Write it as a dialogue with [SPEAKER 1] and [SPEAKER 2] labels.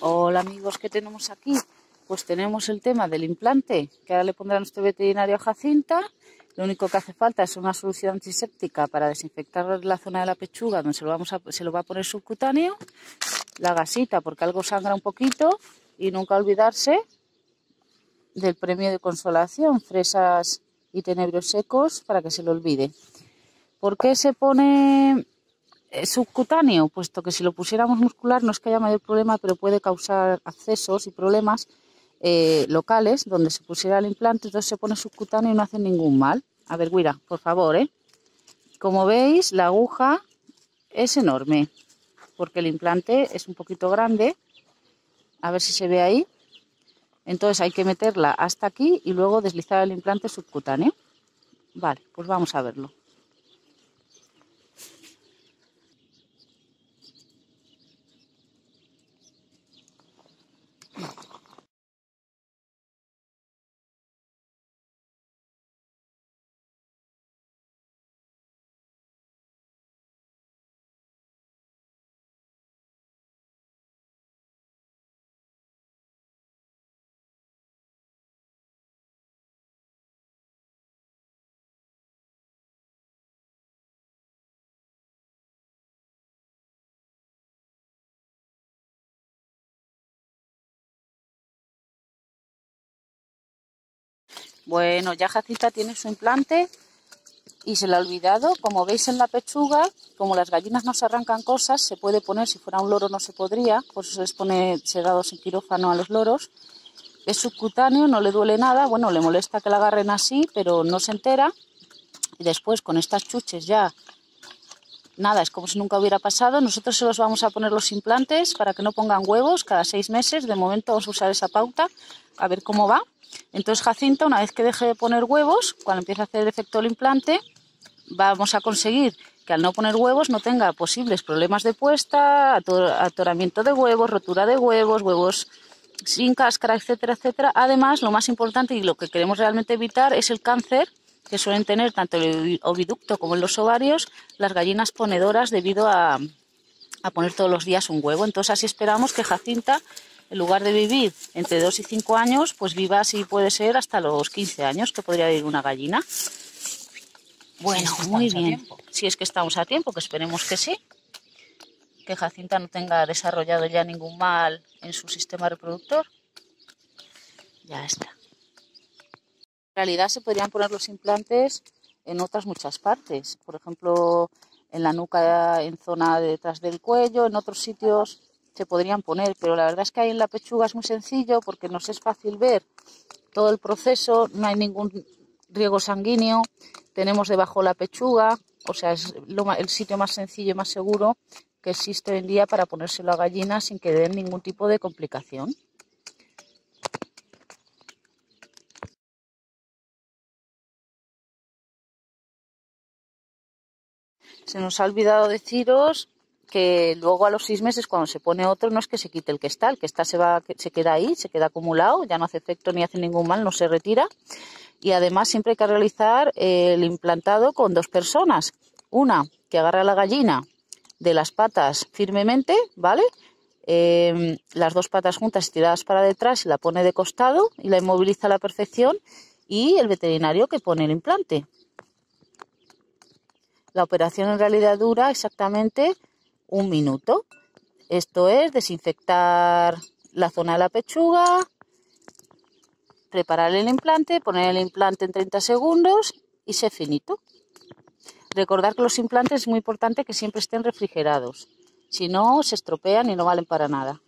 [SPEAKER 1] Hola amigos, ¿qué tenemos aquí? Pues tenemos el tema del implante, que ahora le pondrá nuestro veterinario a Jacinta. Lo único que hace falta es una solución antiséptica para desinfectar la zona de la pechuga donde se lo va a poner subcutáneo. La gasita, porque algo sangra un poquito. Y nunca olvidarse del premio de consolación, fresas y tenebrios secos, para que se lo olvide. ¿Por qué se pone subcutáneo? Puesto que si lo pusiéramos muscular no es que haya mayor problema, pero puede causar accesos y problemas locales donde se pusiera el implante. Entonces se pone subcutáneo y no hace ningún mal. A ver, Guira, por favor, Como veis, la aguja es enorme porque el implante es un poquito grande. A ver si se ve ahí. Entonces hay que meterla hasta aquí y luego deslizar el implante subcutáneo. Vale, pues vamos a verlo. Bueno, ya Jacinta tiene su implante y se le ha olvidado. Como veis en la pechuga, como las gallinas no se arrancan cosas, se puede poner, si fuera un loro no se podría, por eso se les pone sedados en quirófano a los loros. Es subcutáneo, no le duele nada, bueno, le molesta que la agarren así, pero no se entera. Y después con estas chuches ya, nada, es como si nunca hubiera pasado. Nosotros se los vamos a poner los implantes para que no pongan huevos cada 6 meses. De momento vamos a usar esa pauta, a ver cómo va. Entonces Jacinta, una vez que deje de poner huevos, cuando empiece a hacer efecto el implante, vamos a conseguir que al no poner huevos no tenga posibles problemas de puesta, atoramiento de huevos, rotura de huevos, huevos sin cáscara, etcétera, etcétera. Además, lo más importante y lo que queremos realmente evitar es el cáncer que suelen tener tanto el oviducto como en los ovarios las gallinas ponedoras debido a poner todos los días un huevo. Entonces así esperamos que Jacinta, en lugar de vivir entre 2 y 5 años, pues viva, si puede ser, hasta los 15 años que podría vivir una gallina. Bueno, muy bien. Si es que estamos a tiempo, que esperemos que sí. Que Jacinta no tenga desarrollado ya ningún mal en su sistema reproductor. Ya está. En realidad se podrían poner los implantes en otras muchas partes. Por ejemplo, en la nuca, en zona de detrás del cuello, en otros sitios se podrían poner. Pero la verdad es que ahí en la pechuga es muy sencillo porque nos es fácil ver todo el proceso. No hay ningún riego sanguíneo. Tenemos debajo la pechuga. O sea, es el sitio más sencillo y más seguro que existe hoy en día para ponérselo a gallinas sin que den ningún tipo de complicación. Se nos ha olvidado deciros que luego a los 6 meses, cuando se pone otro, no es que se quite el que está se queda ahí, se queda acumulado, ya no hace efecto ni hace ningún mal, no se retira. Y además siempre hay que realizar el implantado con 2 personas. Una que agarra a la gallina de las patas firmemente, ¿vale? Las 2 patas juntas tiradas para detrás, y la pone de costado y la inmoviliza a la perfección. Y el veterinario que pone el implante. La operación en realidad dura exactamente 1 minuto. Esto es desinfectar la zona de la pechuga, preparar el implante, poner el implante en 30 segundos y se finito. Recordar que los implantes es muy importante que siempre estén refrigerados. Si no, se estropean y no valen para nada.